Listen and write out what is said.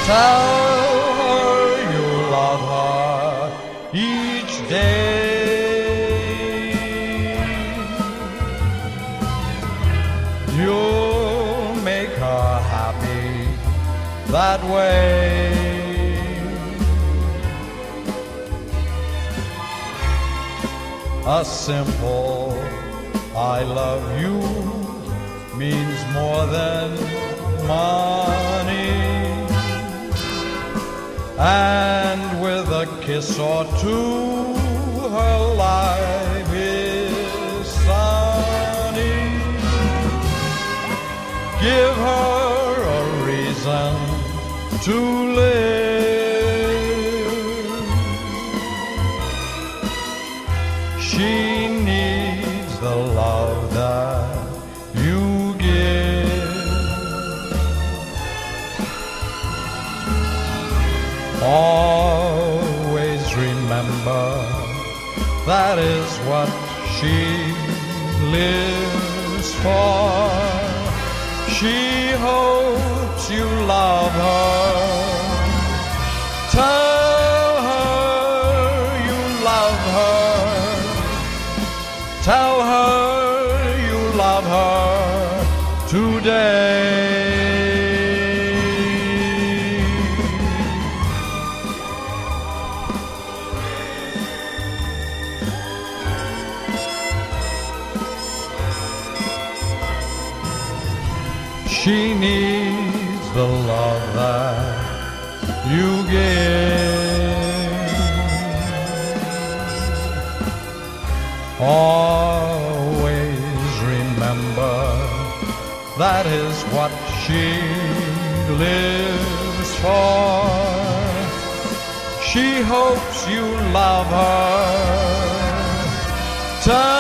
Tell her you love her each day. You'll make her happy that way. A simple I love you means more than money. And with a kiss or two, her life is sunny. Give her a reason to live. She needs the love that you give. Always remember, that is what she lives for. She hopes you love her. Tell her you love her. Tell her you love her today. She needs the love that you give. Always remember, that is what she lives for. She hopes you love her.